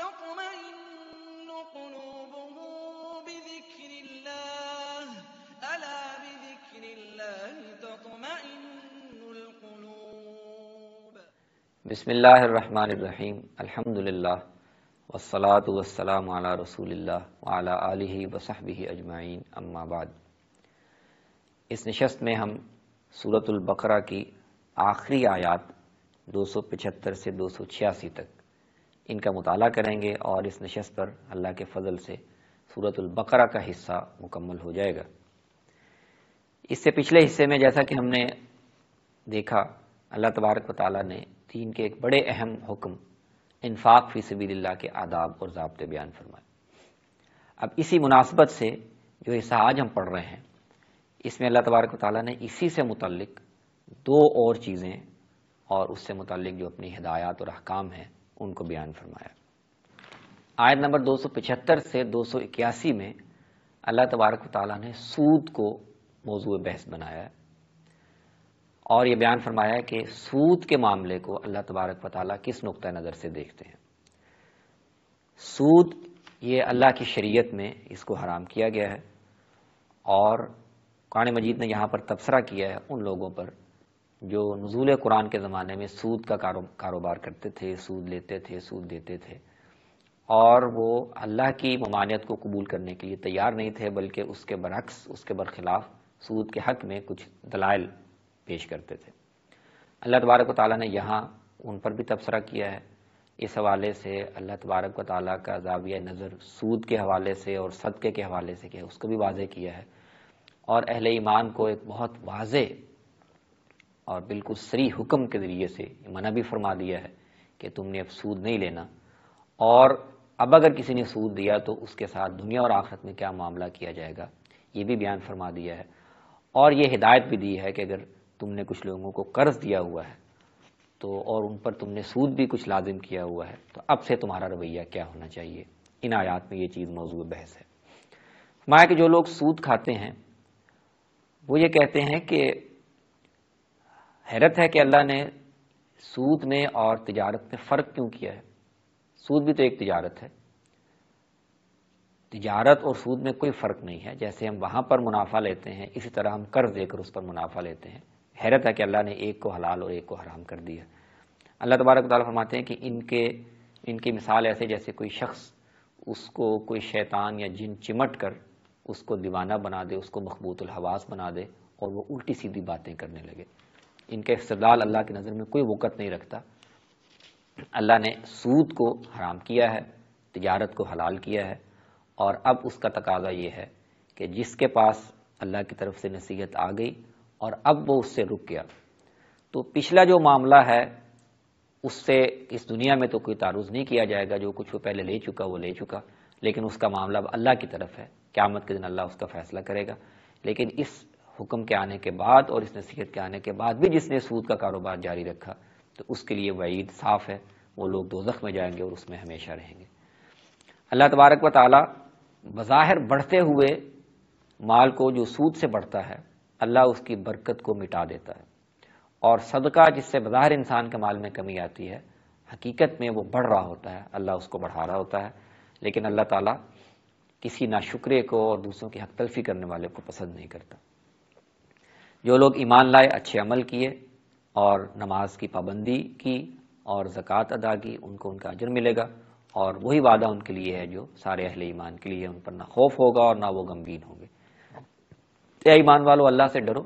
تطمئن قلوبهم بذكر الله ألا بذكر الله تطمئن القلوب. بسم اللہ الرحمن الرحیم. الحمدللہ والصلاة والسلام علی رسول اللہ وعلی آلہ وصحبہ اجمعین. اما بعد. اس نشست میں ہم سورۃ البقرہ کی آخری آیات 275 سے 286 تک ان کا مطالعہ کریں گے، اور اس نشست پر اللہ کے فضل سے سورۃ البقرہ کا حصہ مکمل ہو جائے گا. اس سے پچھلے حصے میں جیسا کہ ہم نے دیکھا، اللہ تبارک و تعالیٰ نے دین کے ایک بڑے اہم حکم انفاق فی سبیل اللہ کے آداب اور ضابطے بیان فرمائے. اب اسی مناسبت سے جو حصہ آج ہم پڑھ رہے ہیں، اس میں اللہ تبارک و تعالیٰ نے اسی سے متعلق دو اور چیزیں اور اس سے متعلق جو اپنی ہدایات اور احکام ہیں ان کو بیان فرمایا. آیت نمبر 275 سے 281 میں اللہ تبارک و تعالیٰ نے سود کو موضوع بحث بنایا ہے، اور یہ بیان فرمایا ہے کہ سود کے معاملے کو اللہ تبارک و تعالیٰ کس نقطہ نظر سے دیکھتے ہیں. سود یہ اللہ کی شریعت میں اس کو حرام کیا گیا ہے، اور قرآن مجید نے یہاں پر تبصرہ کیا ہے ان لوگوں پر جو نزول قرآن کے زمانے میں سود کا کاروبار کرتے تھے، سود لیتے تھے، سود دیتے تھے، اور وہ اللہ کی ممانعت کو قبول کرنے کے لیے تیار نہیں تھے، بلکہ اس کے برعکس، اس کے برخلاف سود کے حق میں کچھ دلائل پیش کرتے تھے. اللہ تبارک و تعالیٰ نے یہاں ان پر بھی تبصرہ کیا ہے. اس حوالے سے اللہ تبارک و تعالیٰ کا زاویہ نظر سود کے حوالے سے اور صدقے کے حوالے سے کیا ہے، اس کو بھی واضح کیا ہے، اور اہل ایمان کو ایک بہت واضح اور بالکل صریح حکم کے ذریعے سے منع بھی فرما دیا ہے کہ تم نے اب سود نہیں لینا، اور اب اگر کسی نے سود دیا تو اس کے ساتھ دنیا اور آخرت میں کیا معاملہ کیا جائے گا یہ بھی بیان فرما دیا ہے. اور یہ ہدایت بھی دی ہے کہ اگر تم نے کچھ لوگوں کو قرض دیا ہوا ہے تو اور ان پر تم نے سود بھی کچھ لازم کیا ہوا ہے تو اب سے تمہارا رویہ کیا ہونا چاہیے. ان آیات میں یہ چیز موضوع بحث ہے. فرمایا کہ جو لوگ سود کھاتے ہیں وہ یہ کہتے ہیں کہ حیرت ہے کہ اللہ نے سود میں اور تجارت میں فرق کیوں کیا ہے. سود بھی تو ایک تجارت ہے، تجارت اور سود میں کوئی فرق نہیں ہے. جیسے ہم وہاں پر منافع لیتے ہیں اسی طرح ہم قرض دے کر اس پر منافع لیتے ہیں. حیرت ہے کہ اللہ نے ایک کو حلال اور ایک کو حرام کر دیا. اللہ تبارک و تعالیٰ فرماتے ہیں کہ ان کی مثال ایسے جیسے کوئی شخص اس کو کوئی شیطان یا جن چمٹ کر اس کو دیوانہ بنا دے، اس کو مخبوط الحواس بنا دے اور وہ الٹی سیدھی باتیں کرنے لگے. ان کا استدلال اللہ کی نظر میں کوئی وقت نہیں رکھتا. اللہ نے سود کو حرام کیا ہے، تجارت کو حلال کیا ہے، اور اب اس کا تقاضا یہ ہے کہ جس کے پاس اللہ کی طرف سے نصیحت آ گئی اور اب وہ اس سے رک گیا تو پچھلا جو معاملہ ہے اس سے اس دنیا میں تو کوئی تعرض نہیں کیا جائے گا. جو کچھ وہ پہلے لے چکا وہ لے چکا، لیکن اس کا معاملہ اب اللہ کی طرف ہے. قیامت کے دن اللہ اس کا فیصلہ کرے گا. لیکن اس حکم کے آنے کے بعد اور اس نصیحت کے آنے کے بعد بھی جس نے سود کا کاروبار جاری رکھا تو اس کے لیے وعید صاف ہے، وہ لوگ دوزخ میں جائیں گے اور اس میں ہمیشہ رہیں گے. اللہ تبارک و تعالی بظاہر بڑھتے ہوئے مال کو جو سود سے بڑھتا ہے اللہ اس کی برکت کو مٹا دیتا ہے، اور صدقہ جس سے بظاہر انسان کے مال میں کمی آتی ہے حقیقت میں وہ بڑھ رہا ہوتا ہے، اللہ اس کو بڑھا رہا ہوتا ہے. لیکن اللہ تعالیٰ کسی ناشکرے کو اور دوسروں کی حق تلفی کرنے والے کو پسند نہیں کرتا. جو لوگ ایمان لائے، اچھے عمل کیے اور نماز کی پابندی کی اور زکوٰۃ ادا کی، ان کو ان کا اجر ملے گا، اور وہی وعدہ ان کے لیے ہے جو سارے اہل ایمان کے لیے. ان پر نہ خوف ہوگا اور نہ وہ غمگین ہوں گے. اے ایمان والو، اللہ سے ڈرو،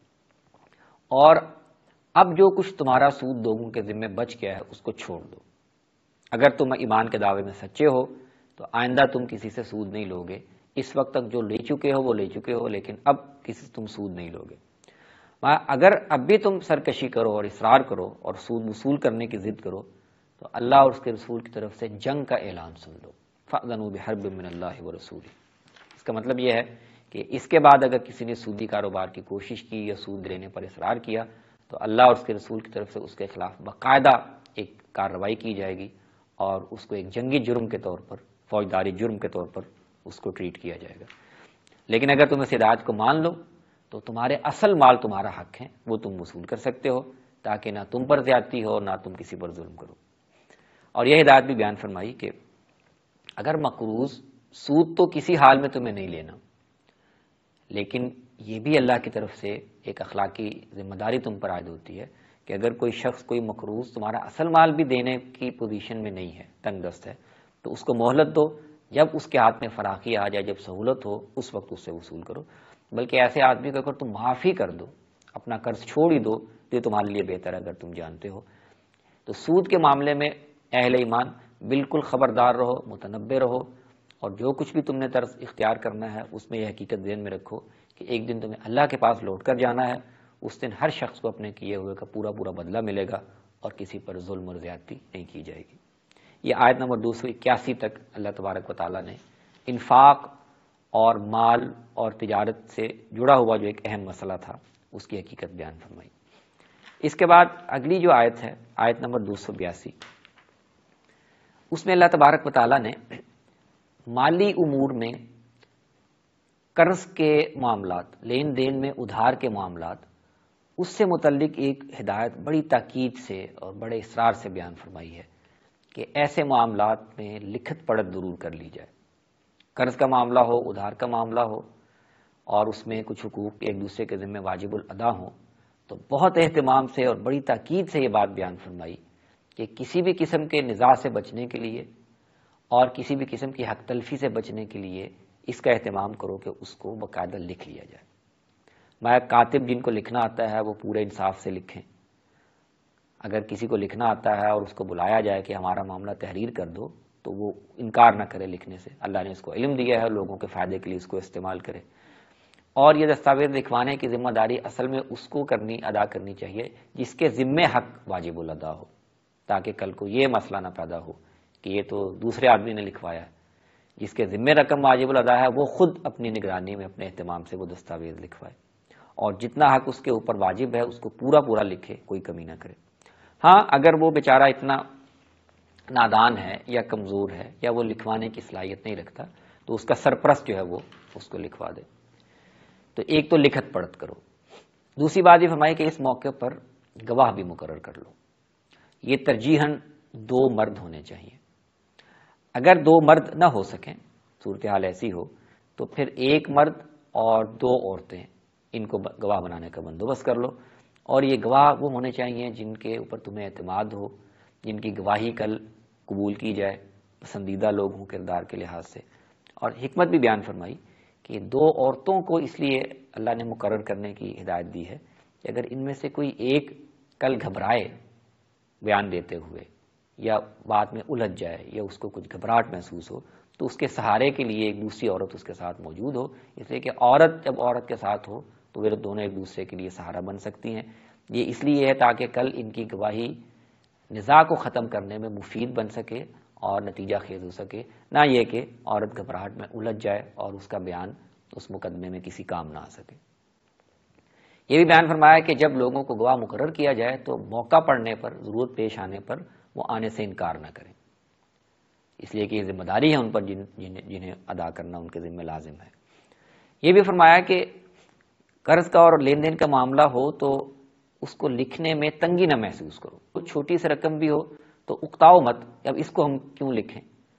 اور اب جو کچھ تمہارا سود لوگوں کے ذمہ بچ گیا ہے اس کو چھوڑ دو. اگر تم ایمان کے دعوے میں سچے ہو تو آئندہ تم کسی سے سود نہیں لوگے. اس وقت تک جو لے چکے ہو وہ لے چکے ہو، لیکن اب کسی سے تم سود نہیں لوگے. اگر اب بھی تم سرکشی کرو اور اصرار کرو اور سود وصول کرنے کی ضد کرو تو اللہ اور اس کے رسول کی طرف سے جنگ کا اعلان سن لو. فَأْذَنُوا بِحَرْبٍ مِّنَ اللَّهِ وَرَسُولِهِ. اس کا مطلب یہ ہے کہ اس کے بعد اگر کسی نے سودی کاروبار کی کوشش کی یا سود لینے پر اصرار کیا تو اللہ اور اس کے رسول کی طرف سے اس کے خلاف باقاعدہ ایک کارروائی کی جائے گی اور اس کو ایک جنگی جرم کے طور پر، فوجداری جرم کے طور پر اس کو ٹریٹ کیا جائے گا. لیکن اگر تم اس ہدایت کو مان لو تو تمہارے اصل مال تمہارا حق ہے، وہ تم وصول کر سکتے ہو تاکہ نہ تم پر زیادتی ہو نہ تم کسی پر ظلم کرو. اور یہ ہدایت بھی بیان فرمائی کہ اگر مقروض سود تو کسی حال میں تمہیں نہیں لینا، لیکن یہ بھی اللہ کی طرف سے ایک اخلاقی ذمہ داری تم پر عائد ہوتی ہے کہ اگر کوئی شخص کوئی مقروض تمہارا اصل مال بھی دینے کی پوزیشن میں نہیں ہے، تنگ دست ہے، تو اس کو مہلت دو، جب اس کے ہاتھ میں فراخی آ جائے، جب سہولت ہو، اس وقت اس سے وصول کرو۔ بلکہ ایسے آدمی کو اگر تم معافی کر دو، اپنا قرض چھوڑ ہی دو، تو یہ تمہارے لیے بہتر ہے اگر تم جانتے ہو۔ تو سود کے معاملے میں اہل ایمان بالکل خبردار رہو، متنبہ رہو، اور جو کچھ بھی تم نے طرز اختیار کرنا ہے اس میں یہ حقیقت ذہن میں رکھو کہ ایک دن تمہیں اللہ کے پاس لوٹ کر جانا ہے، اس دن ہر شخص کو اپنے کیے ہوئے کا پورا پورا بدلہ ملے گا اور کسی پر ظلم اور زیادتی نہیں کی جائے گی۔ یہ آیت نمبر 281 تک اللہ تبارک و تعالیٰ نے انفاق اور مال اور تجارت سے جڑا ہوا جو ایک اہم مسئلہ تھا اس کی حقیقت بیان فرمائی۔ اس کے بعد اگلی جو آیت ہے، آیت نمبر 282، اس میں اللہ تبارک و تعالیٰ نے مالی امور میں قرض کے معاملات، لین دین میں ادھار کے معاملات، اس سے متعلق ایک ہدایت بڑی تاکید سے اور بڑے اصرار سے بیان فرمائی ہے کہ ایسے معاملات میں لکھت پڑھت ضرور کر لی جائے۔ قرض کا معاملہ ہو، ادھار کا معاملہ ہو، اور اس میں کچھ حقوق ایک دوسرے کے ذمہ واجب الادا ہوں، تو بہت اہتمام سے اور بڑی تاکید سے یہ بات بیان فرمائی کہ کسی بھی قسم کے نزاع سے بچنے کے لیے اور کسی بھی قسم کی حق تلفی سے بچنے کے لیے اس کا اہتمام کرو کہ اس کو باقاعدہ لکھ لیا جائے۔ میں کاتب جن کو لکھنا آتا ہے وہ پورے انصاف سے لکھیں۔ اگر کسی کو لکھنا آتا ہے اور اس کو بلایا جائے کہ ہمارا معاملہ تحریر کر دو، تو وہ انکار نہ کرے لکھنے سے۔ اللہ نے اس کو علم دیا ہے، لوگوں کے فائدے کے لیے اس کو استعمال کرے۔ اور یہ دستاویز لکھوانے کی ذمہ داری اصل میں اس کو ادا کرنی چاہیے جس کے ذمے حق واجب الادا ہو، تاکہ کل کو یہ مسئلہ نہ پیدا ہو کہ یہ تو دوسرے آدمی نے لکھوایا ہے۔ جس کے ذمے رقم واجب الادا ہے وہ خود اپنی نگرانی میں اپنے اہتمام سے وہ دستاویز لکھوائے، اور جتنا حق اس کے اوپر واجب ہے اس کو پورا پورا لکھے، کوئی کمی نہ کرے۔ ہاں اگر وہ بیچارہ اتنا نادان ہے یا کمزور ہے یا وہ لکھوانے کی صلاحیت نہیں رکھتا تو اس کا سرپرست جو ہے وہ اس کو لکھوا دے۔ تو ایک تو لکھت پڑھت کرو۔ دوسری بات یہ فرمائی کہ اس موقع پر گواہ بھی مقرر کر لو۔ یہ ترجیحاً 2 مرد ہونے چاہیے۔ اگر 2 مرد نہ ہو سکیں، صورتحال ایسی ہو، تو پھر 1 مرد اور 2 عورتیں ان کو گواہ بنانے کا بندوبست کر لو۔ اور یہ گواہ وہ ہونے چاہیے جن کے اوپر تمہیں اعتماد ہو، جن کی گواہی کل قبول کی جائے، پسندیدہ لوگ ہوں کردار کے لحاظ سے۔ اور حکمت بھی بیان فرمائی کہ 2 عورتوں کو اس لیے اللہ نے مقرر کرنے کی ہدایت دی ہے کہ اگر ان میں سے کوئی ایک کل گھبرائے بیان دیتے ہوئے یا بات میں الجھ جائے یا اس کو کچھ گھبراہٹ محسوس ہو، تو اس کے سہارے کے لیے ایک دوسری عورت اس کے ساتھ موجود ہو، اس لیے کہ عورت جب عورت کے ساتھ ہو تو وہ دونوں ایک دوسرے کے لیے سہارا بن سکتی ہیں۔ یہ اس لیے ہے تاکہ کل ان کی گواہی نزاع کو ختم کرنے میں مفید بن سکے اور نتیجہ خیز ہو سکے، نہ یہ کہ عورت گھبراہٹ میں الجھ جائے اور اس کا بیان اس مقدمے میں کسی کام نہ آ سکے۔ یہ بھی بیان فرمایا کہ جب لوگوں کو گواہ مقرر کیا جائے تو موقع پڑنے پر، ضرورت پیش آنے پر وہ آنے سے انکار نہ کریں، اس لیے کہ یہ ذمہ داری ہے ان پر جنہیں ادا کرنا ان کے ذمہ لازم ہے۔ یہ بھی فرمایا کہ قرض کا اور لین دین کا معاملہ ہو تو اس کو لکھنے میں تنگی نہ محسوس کرو، کوئی چھوٹی سی رقم بھی ہو تو اکتاؤ مت، اب اس کو ہم کیوں لکھیں۔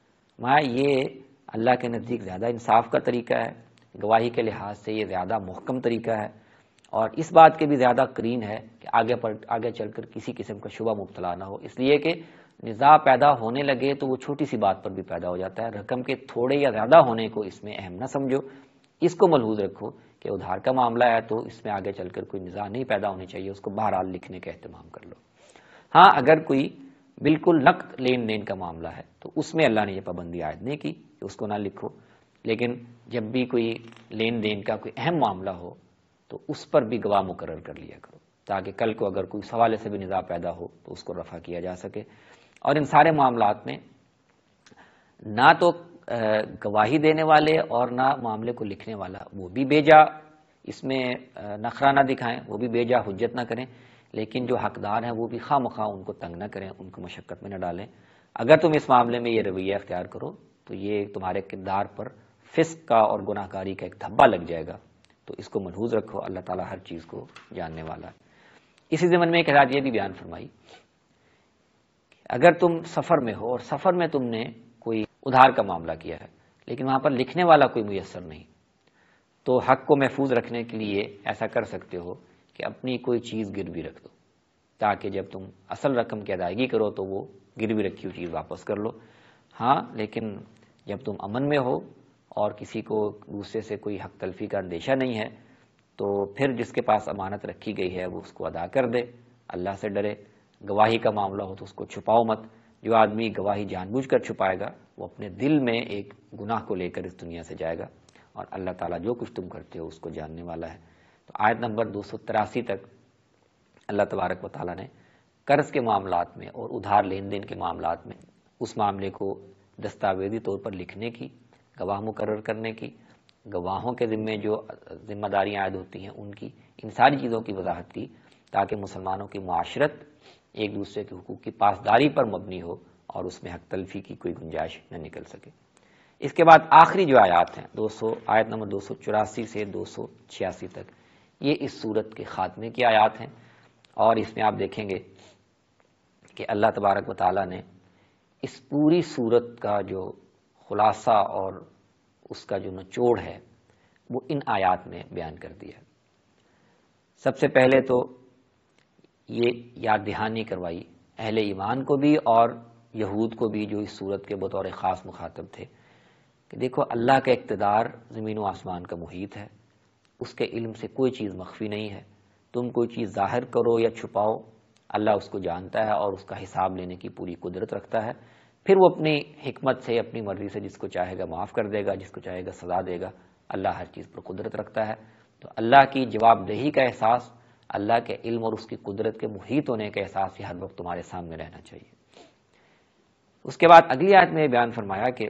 یہ اللہ کے نزدیک زیادہ انصاف کا طریقہ ہے، گواہی کے لحاظ سے یہ زیادہ محکم طریقہ ہے، اور اس بات کے بھی زیادہ قرین ہے کہ آگے چل کر کسی قسم کا شبہ مبتلا نہ ہو، اس لیے کہ نزاع پیدا ہونے لگے تو وہ چھوٹی سی بات پر بھی پیدا ہو جاتا ہے۔ رقم کے تھوڑے یا زیادہ ہونے کو اس میں اہم نہ سمجھو، اس کو ملحوظ رکھو کہ ادھار کا معاملہ ہے تو اس میں آگے چل کر کوئی نزاع نہیں پیدا ہونی چاہیے، اس کو بہرحال لکھنے کا اہتمام کر لو۔ ہاں اگر کوئی بالکل نقد لین دین کا معاملہ ہے تو اس میں اللہ نے یہ پابندی عائد نہیں کی کہ اس کو نہ لکھو، لیکن جب بھی کوئی لین دین کا کوئی اہم معاملہ ہو تو اس پر بھی گواہ مقرر کر لیا کرو، تاکہ کل کو اگر کوئی سوالے سے بھی نزاع پیدا ہو تو اس کو رفع کیا جا سکے۔ اور ان سارے معاملات میں نہ تو گواہی دینے والے اور نہ معاملے کو لکھنے والا وہ بھی بیجا اس میں نخرہ نہ دکھائیں، وہ بھی بیجا حجت نہ کریں، لیکن جو حقدار ہیں وہ بھی خواہ مخواہ ان کو تنگ نہ کریں، ان کو مشقت میں نہ ڈالیں۔ اگر تم اس معاملے میں یہ رویہ اختیار کرو تو یہ تمہارے کردار پر فسق کا اور گناہ کاری کا ایک دھبا لگ جائے گا، تو اس کو ملحوظ رکھو، اللہ تعالیٰ ہر چیز کو جاننے والا ہے۔ اسی ضمن میں ایک ہدایت یہ بھی بیان فرمائی، اگر تم سفر میں ہو اور سفر میں تم نے کوئی ادھار کا معاملہ کیا ہے، لیکن وہاں پر لکھنے والا کوئی میسر نہیں، تو حق کو محفوظ رکھنے کے لیے ایسا کر سکتے ہو کہ اپنی کوئی چیز گروی رکھ دو، تاکہ جب تم اصل رقم کی ادائیگی کرو تو وہ گروی رکھی ہوئی چیز واپس کر لو۔ ہاں، لیکن جب تم امن میں ہو اور کسی کو دوسرے سے کوئی حق تلفی کا اندیشہ نہیں ہے تو پھر جس کے پاس امانت رکھی گئی ہے وہ اس کو ادا کر دے، اللہ سے ڈرے۔ گواہی کا معاملہ ہو تو اس کو چھپاؤ مت۔ جو آدمی گواہی جان بوجھ کر چھپائے گا وہ اپنے دل میں ایک گناہ کو لے کر اس دنیا سے جائے گا، اور اللہ تعالیٰ جو کچھ تم کرتے ہو اس کو جاننے والا ہے۔ تو آیت نمبر 283 تک اللہ تبارک و تعالیٰ نے قرض کے معاملات میں اور ادھار لین دین کے معاملات میں اس معاملے کو دستاویزی طور پر لکھنے کی، گواہ مقرر کرنے کی، گواہوں کے ذمے جو ذمہ داریاں عائد ہوتی ہیں ان کی، ان ساری چیزوں کی وضاحت کی، تاکہ مسلمانوں کی معاشرت ایک دوسرے کے حقوق کی پاسداری پر مبنی ہو اور اس میں حق تلفی کی کوئی گنجائش نہ نکل سکے۔ اس کے بعد آخری جو آیات ہیں آیت نمبر 284 سے 286 تک، یہ اس سورت کے خاتمے کی آیات ہیں، اور اس میں آپ دیکھیں گے کہ اللہ تبارک و تعالیٰ نے اس پوری سورت کا جو خلاصہ اور اس کا جو نچوڑ ہے وہ ان آیات میں بیان کر دیا ہے۔ سب سے پہلے تو یہ یاد دہانی کروائی اہل ایمان کو بھی اور یہود کو بھی جو اس سورت کے بطور خاص مخاطب تھے کہ دیکھو اللہ کا اقتدار زمین و آسمان کا محیط ہے، اس کے علم سے کوئی چیز مخفی نہیں ہے، تم کوئی چیز ظاہر کرو یا چھپاؤ اللہ اس کو جانتا ہے اور اس کا حساب لینے کی پوری قدرت رکھتا ہے، پھر وہ اپنی حکمت سے اپنی مرضی سے جس کو چاہے گا معاف کر دے گا، جس کو چاہے گا سزا دے گا، اللہ ہر چیز پر قدرت رکھتا ہے۔ تو اللہ کی جواب دہی کا احساس، اللہ کے علم اور اس کی قدرت کے محیط ہونے کا احساس یہ ہر وقت تمہارے سامنے رہنا چاہیے۔ اس کے بعد اگلی آیت میں بیان فرمایا کہ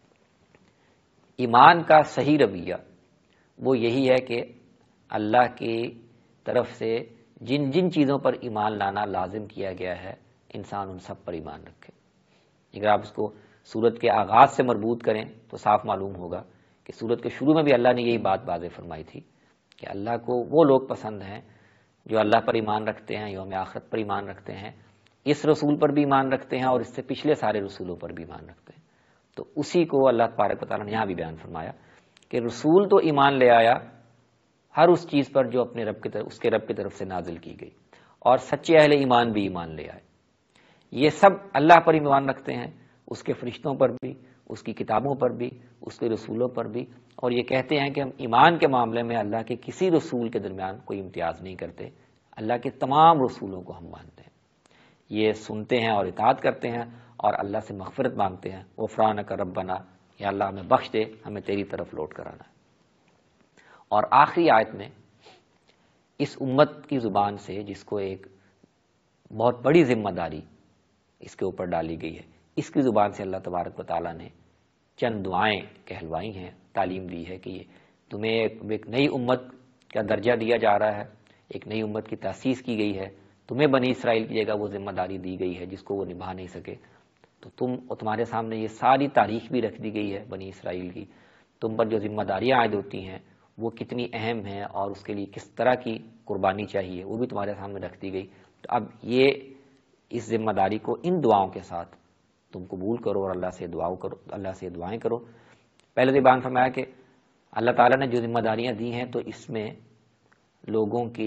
ایمان کا صحیح رویہ وہ یہی ہے کہ اللہ کی طرف سے جن جن چیزوں پر ایمان لانا لازم کیا گیا ہے انسان ان سب پر ایمان رکھے۔ اگر آپ اس کو سورت کے آغاز سے مربوط کریں تو صاف معلوم ہوگا کہ سورت کے شروع میں بھی اللہ نے یہی بات واضح فرمائی تھی کہ اللہ کو وہ لوگ پسند ہیں جو اللہ پر ایمان رکھتے ہیں، یوم آخرت پر ایمان رکھتے ہیں، اس رسول پر بھی ایمان رکھتے ہیں اور اس سے پچھلے سارے رسولوں پر بھی ایمان رکھتے ہیں۔ تو اسی کو اللہ تبارک و تعالیٰ نے یہاں بھی بیان فرمایا کہ رسول تو ایمان لے آیا ہر اس چیز پر جو اپنے رب کی طرف، اس کے رب کی طرف سے نازل کی گئی، اور سچے اہل ایمان بھی ایمان لے آئے۔ یہ سب اللہ پر ایمان رکھتے ہیں، اس کے فرشتوں پر بھی، اس کی کتابوں پر بھی، اس کے رسولوں پر بھی، اور یہ کہتے ہیں کہ ہم ایمان کے معاملے میں اللہ کے کسی رسول کے درمیان کوئی امتیاز نہیں کرتے، اللہ کے تمام رسولوں کو ہم مانتے ہیں۔ یہ سنتے ہیں اور اطاعت کرتے ہیں اور اللہ سے مغفرت مانگتے ہیں، غفرانک ربنا، یا اللہ ہمیں بخش دے، ہمیں تیری طرف لوٹ کر آنا ہے۔ اور آخری آیت میں اس امت کی زبان سے، جس کو ایک بہت بڑی ذمہ داری اس کے اوپر ڈالی گئی ہے، اس کی زبان سے اللہ تبارک و تعالیٰ نے چند دعائیں کہلوائی ہیں، تعلیم دی ہے کہ یہ تمہیں ایک نئی امت کا درجہ دیا جا رہا ہے، ایک نئی امت کی تاسیس کی گئی ہے، تمہیں بنی اسرائیل کی جگہ وہ ذمہ داری دی گئی ہے جس کو وہ نبھا نہیں سکے، تو تمہارے سامنے یہ ساری تاریخ بھی رکھ دی گئی ہے بنی اسرائیل کی، تم پر جو ذمہ داریاں عائد ہوتی ہیں وہ کتنی اہم ہیں اور اس کے لیے کس طرح کی قربانی چاہیے وہ بھی تمہارے سامنے رکھ دی گئی۔ تو اب یہ اس ذمہ داری کو ان دعاؤں کے ساتھ تم قبول کرو اور اللہ سے دعائیں کرو۔ پہلے تو بیان فرمایا کہ اللہ تعالیٰ نے جو ذمہ داریاں دی ہیں تو اس میں لوگوں کی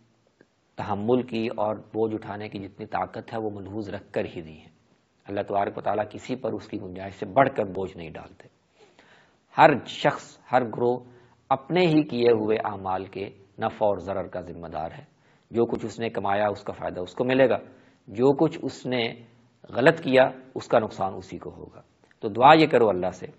تحمل کی اور بوجھ اٹھانے کی جتنی طاقت ہے وہ ملحوظ رکھ کر ہی دی ہیں۔ اللہ تبارک و تعالیٰ کسی پر اس کی گنجائش سے بڑھ کر بوجھ نہیں ڈالتے۔ ہر شخص، ہر گروہ اپنے ہی کیے ہوئے اعمال کے نفع اور ضرر کا ذمہ دار ہے۔ جو کچھ اس نے کمایا اس کا فائدہ اس کو ملے گا، جو کچھ اس نے غلط کیا اس کا نقصان اسی کو ہوگا۔ تو دعا یہ کرو اللہ سے،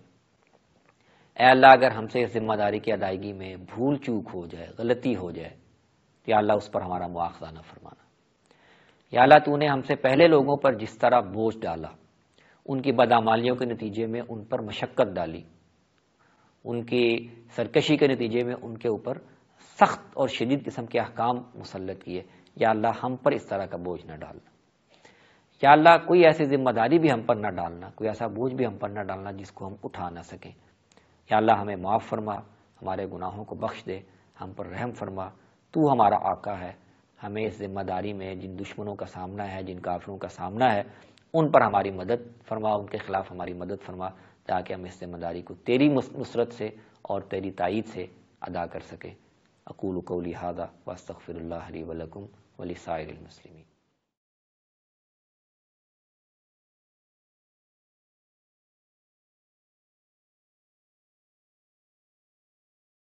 اے اللہ اگر ہم سے اس ذمہ داری کی ادائیگی میں بھول چوک ہو جائے، غلطی ہو جائے، تو یا اللہ اس پر ہمارا مواخذہ نہ فرمانا۔ یا اللہ تو نے ہم سے پہلے لوگوں پر جس طرح بوجھ ڈالا، ان کی بدعمالیوں کے نتیجے میں ان پر مشقت ڈالی، ان کی سرکشی کے نتیجے میں ان کے اوپر سخت اور شدید قسم کے احکام مسلط کیے، یا اللہ ہم پر اس طرح کا بوجھ نہ ڈالنا۔ یا اللہ کوئی ایسی ذمہ داری بھی ہم پر نہ ڈالنا، کوئی ایسا بوجھ بھی ہم پر نہ ڈالنا جس کو ہم اٹھا نہ سکیں۔ یا اللہ ہمیں معاف فرما، ہمارے گناہوں کو بخش دے، ہم پر رحم فرما، تو ہمارا آقا ہے، ہمیں اس ذمہ داری میں جن دشمنوں کا سامنا ہے، جن کافروں کا سامنا ہے، ان پر ہماری مدد فرما، ان کے خلاف ہماری مدد فرما، تاکہ ہم اس ذمہ داری کو تیری نصرت سے اور تیری تائید سے ادا کر سکیں۔ اقول قولی ھذا واستغفر اللہ لی ولکم ولسائر المسلمین۔